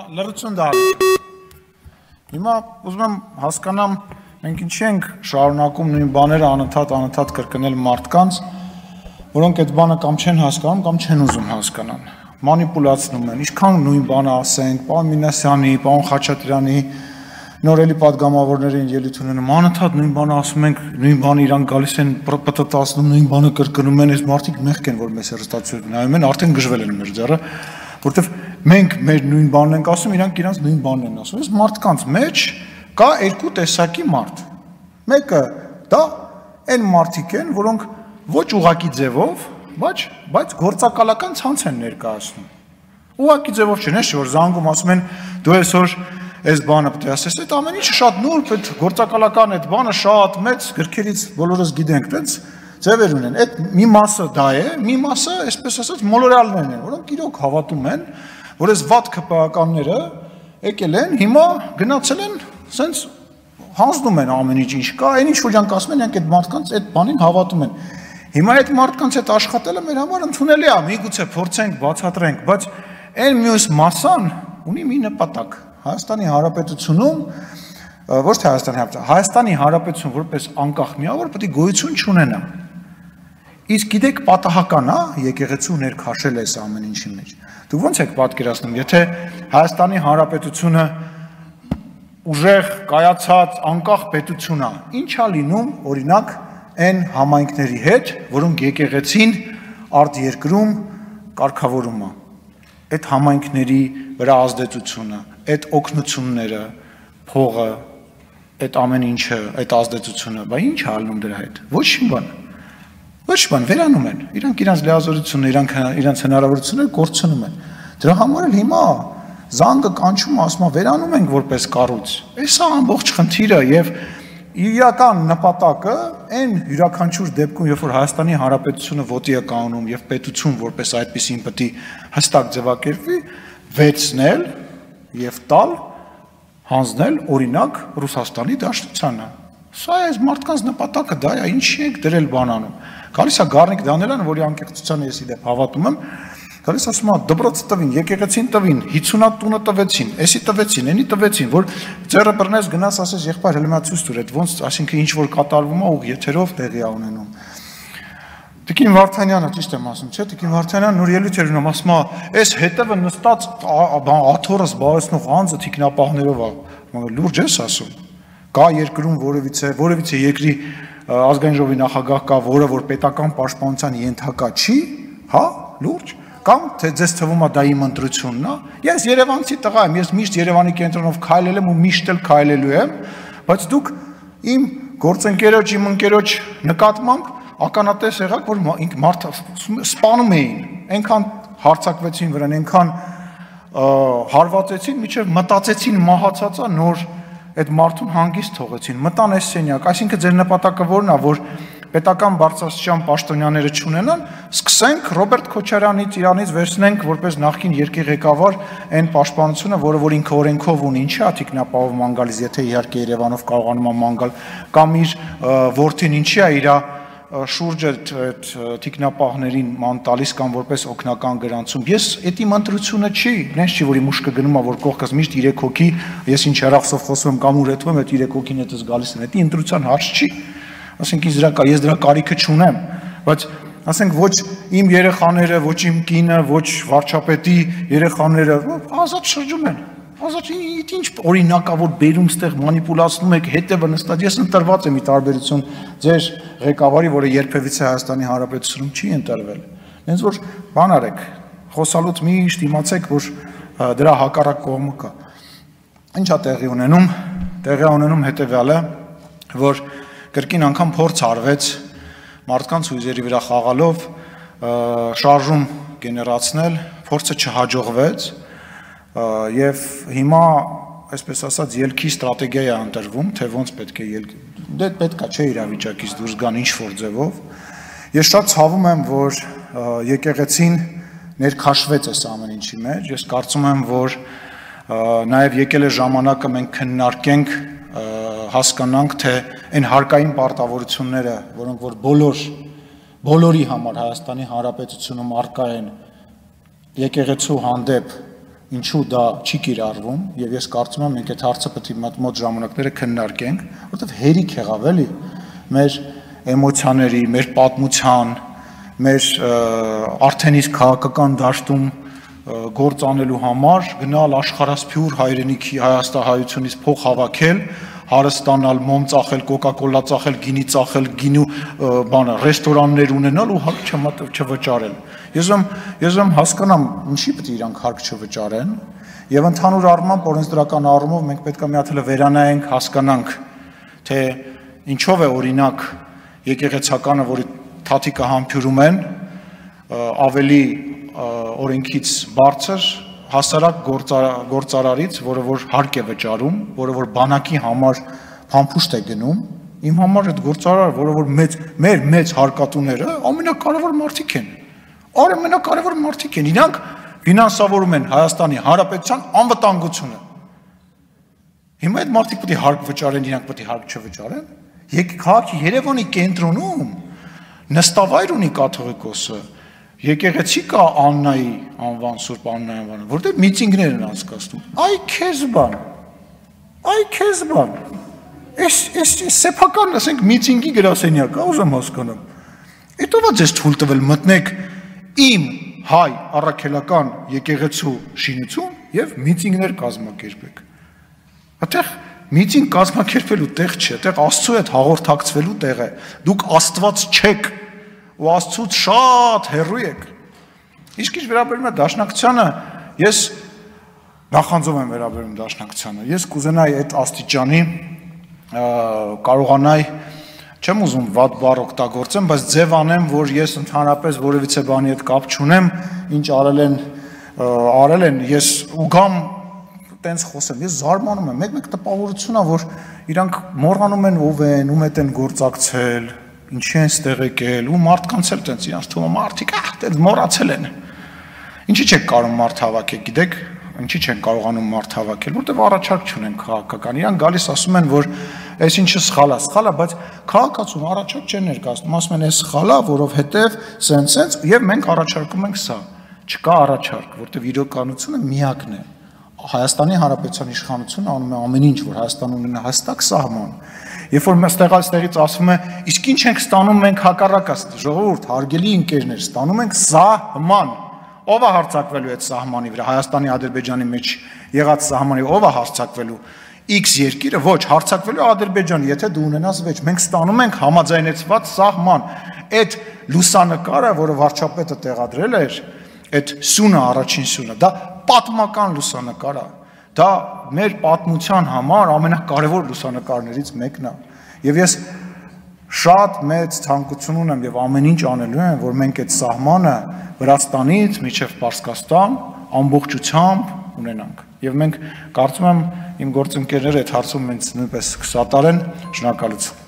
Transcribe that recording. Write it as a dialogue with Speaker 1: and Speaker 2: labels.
Speaker 1: լրացուն դա։ Հիմա ուզում եմ հասկանամ, մենք ինչի ենք շարունակում նույն բաները անընդհատ կրկնել մարդկանց, որոնք այդ բանը կամ չեն հասկանում, կամ չեն ուզում հասկանան։ Մանիպուլացնում են, ինչքան նույն բանը ասենք, պարոն Մինասյանի, պարոն Խաչատրյանի, նորելի падգամավորներին ելույթ ունենում, անընդհատ նույն բանը ասում ենք, նույն բանը իրանք գալիս են պտտացնում, նույն բանը կրկնում են, այս մարդիկ մեղք են, որ մեզ հեռուստացույց նայում են, արդեն գժվել են մեր ձեռը, որովհետև մենք մեր նույն բանն ենք ասում, իրանք իրանց նույն բանն են ասում։ Այս մարդկանց մեջ կա երկու տեսակի մարդ։ Մեկը դա այն մարդիկ են, որոնք ոչ ուղակի ձևով, բայց գործակալական ցանց են ներկայացնում։ Ուղակի ձևով չեն, չէ՞ որ զանգում ասում են դու այսօր այս բանը պետք է ասես, այդ ամեն ինչը շատ նուրբ, այդ գործակալական այդ բանը շատ մեծ գրքերից բոլորս գիտենք, այդպես ձևեր ունեն։ Այդ մի մասը դա է, մի մասը, այսպես ասած, մոլորյալներն են, որոնք իրոք հավատում են, որ այս վատ ԿՊԱ-ականները եկել են, հիմա գնացել են, սենց հանձնում են ամեն ինչ կա, այն ինչ որ իրանք ասում են, իրանք այդ մարդկանց այդ բանին հավատում են։ Հիմա այդ մարդկանց հետ աշխատելը մեր համար ընդունելի է, միգուցե փորձենք, բացատրենք, բայց այն մյուս մասան ունի մի նպատակ։ Հայաստանի Հանրապետությունում, ոչ թե Հայաստանի Հանրապետություն որպես անկախ միավոր պետք է գոյություն չունենա։ Իսկ գիտեք պատահական է, եկեղեցու ներքաշել է այս ամեն ինչի մեջ։ Դուք ո՞նց եք պատկերացնում, եթե Հայաստանի Հանրապետությունը ուժեղ կայացած անկախ պետություն է, ի՞նչ է լինում, օրինակ, այն համայնքների հետ, որոնք եկեղեցին արտերկրում կարգավորում է։ Այդ համայնքների վրա ազդեցությունը, այդ օգնությունները, փողը, այդ ամեն ինչը, այդ ազդեցությունը, բա ի՞նչ է ալնում դրա հետ։ Ոչ մի բան, վերանում են։ Իրանք իրանց լիազորությունը, իրանց հնարավորությունները կորցնում են։ Դրա համար էլ հիմա զանգը կանչում ասում է վերանում ենք որպես կառույց։ Էսա ամբողջ խնդիրը եւ իրական նպատակը այն յուրաքանչյուր դեպքում, երբ որ Հայաստանի Հանրապետությունը ոտի է կանգնում եւ պետություն որպես այդպեսին պետք է հստակ ձևակերպվի, վերցնել եւ տալ, հանձնել օրինակ Ռուսաստանի Դաշնությանը։ Սա այս մարդկանց նպատակը դա է, ինչի ենք դրել բանանում։ Գալիս է Գառնիկ Դանելյանը, որի անկեղծությանը ես իդեպ հավատում եմ, գալիս ասում է դպրոցը տվին, եկեղեցին տվին, 50 տունը տվեցին, էսի տվեցին, էնի տվեցին, որ ձեռը բռնես գնաս ասես եղբայր հենց ցույց տուր, այդ ոնց, այսինքն ինչ որ կատարվում է ու եթերով տեղի է ունենում։ Տիկին Վարդանյանը ճիշտ եմ ասում, չէ՞, Տիկին Վարդանյանը նոր ելույթ էր ունում, ասում է, այս հետևը նստած աթոռը զբաղեցնող անձը թիկնապահներով է, լուրջ ես ասում։ Կա երկրում որևիցե երկրի ազգային ժողովի նախագահ կա, որը որ պետական պաշտպանության ենթակա չի, հա, լուրջ, կամ թե ձեզ թվում է դա իմ ընտրությունն է։ Ես Երևանցի տղա եմ, ես միշտ Երևանի կենտրոնով քայլել եմ ու միշտ էլ քայլելու եմ, բայց դուք իմ գործընկերոջ, իմ ընկերոջ նկատմամբ ականատես եղաք, որ մարդը սպանում էին, այնքան հարձակվեցին վրան, այնքան հարվածեցին, մինչև մտածեցին մահացածա նոր այդ մարդուն հանգիստ թողեցին, մտան այս սենյակ, այսինքն ձեր նպատակը որն է, որ պետական բարձրաստիճան պաշտոնյաները չունենան, սկսենք Ռոբերտ Քոչարյանից իրանից վերցնենք որպես նախկին երկրի ղեկավար այն պաշտպանությունը, որը որ ինքը օրենքով ունի, ինչի է թիկնապահով ման գալիս, եթե իհարկե Երևանով կարողանում է ման գալ, կամ իր որդին ինչի է իր շուրջը թիկնապահներին ման տալիս կամ որպես օգնական գրանցում։ Ես այդ իմ ընտրությունը չի, նենց չի, որ իմ ուշքը գնում է, որ կողքս միշտ 3 հոգի, ես ինչ հեռախոսով խոսում եմ կամ ուրեթվում եմ, այդ 3 հոգին հետս գալիս են, դա ընտրության հարց չի։ Ասենք ես դրա կարիքը չունեմ, բայց ասենք ոչ իմ երեխաները, ոչ իմ կինը, ոչ վարչապետի երեխաները ազատ շրջում են։ Ազատ ինչ օրինակավոր բերում ստեղ մանիպուլացնում եք, հետևը նստած, ես ընտրված եմ ի տարբերություն ձեր ղեկավարի, որը երբևիցե Հայաստանի Հանրապետությունում չի ընտրվել։ Հենց որ բան արեք, խոսալուց միշտ իմացեք, որ դրա հակառակ կողմը կա։ Ինչ է տեղի ունենում։ Տեղի ունենում հետևյալը, որ կրկին անգամ փորձ արվեց մարդկանց հույզերի վրա խաղալով շարժում գեներացնել, փորձը չհաջողվեց եւ հիմա, այսպես ասած, ելքի ստրատեգիա է ընտրվում, թե ոնց պետք է դե պետքա չէ իրավիճակից դուրս գան ինչ-որ ձևով։ Ես շատ ցավում եմ, որ եկեղեցին ներքաշվեց այս ամեն ինչի մեջ։ Ես կարծում եմ, որ նաեւ եկել է ժամանակը մենք քննարկենք, հասկանանք, թե այն հարկային պարտավորությունները, որոնք որ բոլորի համար Հայաստանի Հանրապետությունում առկա են եկեղեցու հանդեպ, ինչու դա չի կիրառվում, եւ ես կարծում եմ մենք այդ հարցը պետք է մոտ ժամանակները քննարկենք, որովհետեւ հերիք եղավ էլի մեր էմոցիաների, մեր պատմության, մեր արդեն իսկ քաղաքական դաշտում գործ անելու համար գնալ աշխարհասփյուր հայրենիքի հայաստանայությունից փող հավաքել, հարստանալ, մոմ ծախել, կոկա-կոլա ծախել, գինի ծախել, գինու բանը, ռեստորաններ ունենալ ու հարկ չվճարել։ Ես եմ հասկանամ, ինչի պետք է իրանք հարկ չվճարեն, եւ ընդհանուր առմամբ օրենսդրական առումով մենք պետք է մի հատ վերանայենք, հասկանանք, թե ինչով է օրինակ եկեղեցականը, որի թաթիկը համբյուրում են, ավելի օրենքից բարձր հասարակ գործարարից, որը որ հարկ է վճարում, որը որ բանակի համար փամփուշտ է գնում, իմ համար այդ գործարարը, որը որ մեր մեծ հարկատուները ամենակարևոր մարդիկ են։ Ամենակարևոր մարդիկ են, իրանք ֆինանսավորում են Հայաստանի Հանրապետության անվտանգությունը։ Հիմա այդ մարդիկ պետք է հարկ վճարեն, իրանք պետք է հարկ չվճարեն։ Քաղաքի Երևանի կենտրոնում նստավայր ունի կաթողիկոսը, եկեղեցի կա Աննայի անվան, Սուրբ Աննայի անվանը, որտեղ միտինգներ են անցկացնում։ Այ քեզ բան։ Այս սեփական, ասենք, միտինգի գրասենյակ, ուզում հասկանամ։ Էդ ո՞վ է ձեզ թույլ տվել մտնեք իմ հայ առաքելական եկեղեցու շինություն եւ միտինգներ կազմակերպեք։ Այդտեղ միտինգ կազմակերպելու տեղ չէ, այդտեղ Աստծո հետ հաղորդակցվելու տեղ է։ Դուք Աստված չեք ու Աստծուց շատ հեռու եք։ Իսկ ինչ վերաբերում է դաշնակցությանը, ես նախանձով եմ վերաբերում դաշնակցությանը։ Ես կուզենայի այդ աստիճանի կարողանայի, չեմ ուզում վատ բառ օգտագործեմ, բայց ձև անեմ, որ ես ընդհանրապես որևիցե բանի հետ կապ չունեմ, ինչ արել են, ես ու գամ տենց խոսեմ, ես զարմանում եմ, մեկ տպավորություն է, որ իրանք մոռանում են ով են, ում հետ են գործակցել, ինչի են ստեղ եկել, ու մարդկանց էլ տենց իրանց թվում է մարդիկ, տենց մոռացել են։ Ինչի չեք կարող մարդ հավաքել, գիտեք, ինչի չեն կարողանում մարդ հավաքել, որտեղ առաջարկ չունեն քաղաքական։ Իրանք գալիս ասում են, որ այս ինչը սխալ է, բայց քաղաքացուն առաջարկ չեն ներկայացնում, ասում են, այս սխալ է, որովհետև սենց եւ մենք առաջարկում ենք սա։ Չկա առաջարկ, որտեղ իրականությունը միակն է։ Հայաստանի Հանրապետության իշխանությունը անում է ամեն ինչ, որ Հայաստանը ունենա հստակ սահման։ Երբ որ ստեղից ասվում է, իսկ ինչ ենք ստանում մենք հակառակը, ժողովուրդ, հարգելի ընկերներ, ստանում ենք սահման։ Ով է հարձակվելու այդ սահմանի վրա, Հայաստանի Ադրբեջանի մեջ եղած սահմանի, ով է հարձակվելու, X երկիրը, ոչ, հարձակվելու Ադրբեջանը, եթե դու ունենաս վեճ, մենք ստանում ենք համաձայնեցված սահման։ Այդ լուսանկարը, որը վարչապետը տեղադրել էր, այդ սյունը, առաջին սյունը, դա պատմական լուսանկար է, դա մեր պատմության համար ամենակարևոր լուսանկարներից մեկն է, եւ ես շատ մեծ ցանկություն ունեմ եւ ամեն ինչ անելու եմ, որ մենք այդ սահմանը Վրաստանից մինչև Պարսկաստան ամբողջությամբ ունենանք։ Եվ մենք կարծում եմ իմ գործընկերները այդ հարցում ինձ նույնպես կսատարեն, շնորհակալություն։